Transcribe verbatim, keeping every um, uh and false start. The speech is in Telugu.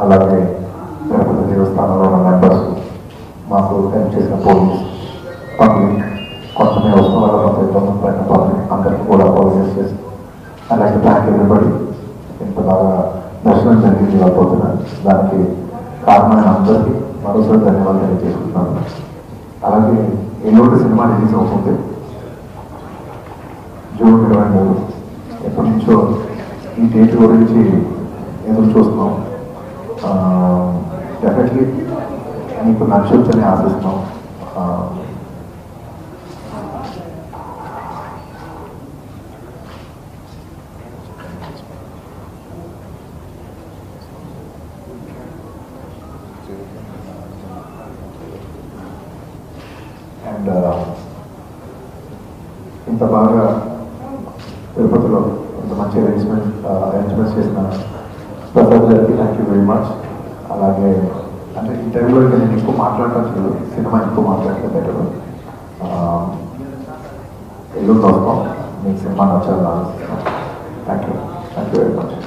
అలాగే తిరుపతి దేవస్థానంలో ఉన్న మెంబర్స్, మాకు హెల్ప్ చేసిన పోలీస్, పబ్లిక్, కొంతమంది వస్తున్న వల్ల కొంత ఇబ్బంది పడిన పబ్లిక్ అందరికీ కూడా అపాలజైజ్ చేసి అలాగే థ్యాంక్ ఎవ్రీబడి. ఇంత బాగా దర్శనం జరిగింది అయిపోతున్నాను. దానికి కారణమైన అందరికీ మరోసారి ధన్యవాదాలు తెలియజేసుకుంటున్నాను. అలాగే ఎల్లుండి సినిమా రిలీజ్ అవుతుంది జూన్ ఇరవై మూడు. ఎప్పటి నుంచో ఈ డేట్ గురించి ఎదురు చూస్తున్నాం. డెఫినెట్లీ మీకు నచ్చొచ్చని ఆశిస్తున్నాం. అండ్ ఇంత బాగా తిరుపతిలో ఇంత మంచి అరేంజ్మెంట్ అరేంజ్మెంట్స్ చేసిన ప్రసాద్ గారికి థ్యాంక్ యూ వెరీ మచ్. అలాగే అంటే ఈ టైంలో ఇంకా నేను ఎక్కువ మాట్లాడటం సినిమా ఎక్కువ మాట్లాడలేదు. ఎల్లుండి వస్తాం, మీకు సినిమా నచ్చాలని ఆలోచిస్తున్నాం. Thank you thank you very much.